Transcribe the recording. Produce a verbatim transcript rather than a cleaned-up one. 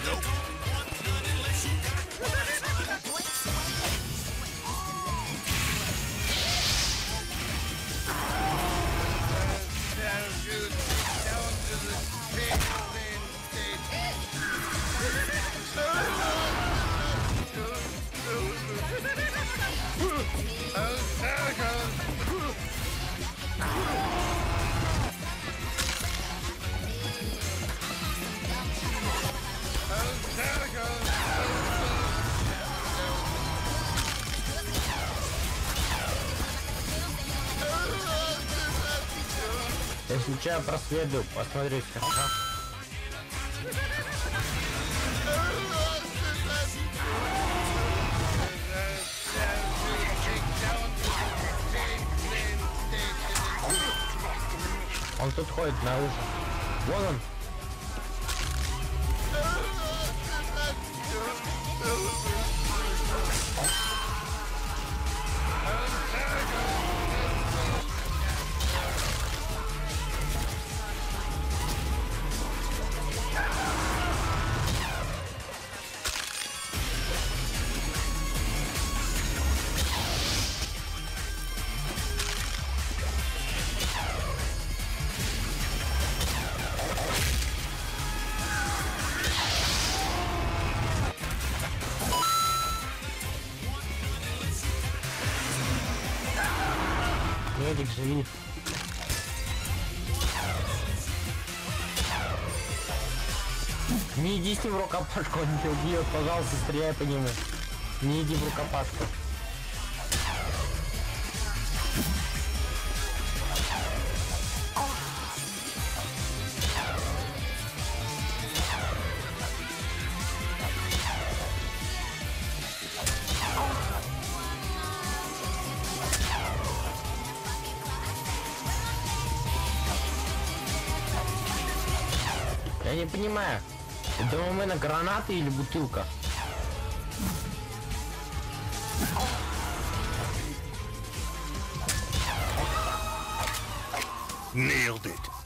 Я случайно проследую, посмотрите. Ага. Он тут ходит на ушах. Вон он. Медик, живи. Не иди с ним в рукопашку, он тебя убьет, пожалуйста, стреляй по нему. Не иди в рукопашку. Я не понимаю, это у меня гранаты или бутылка? Nailed it.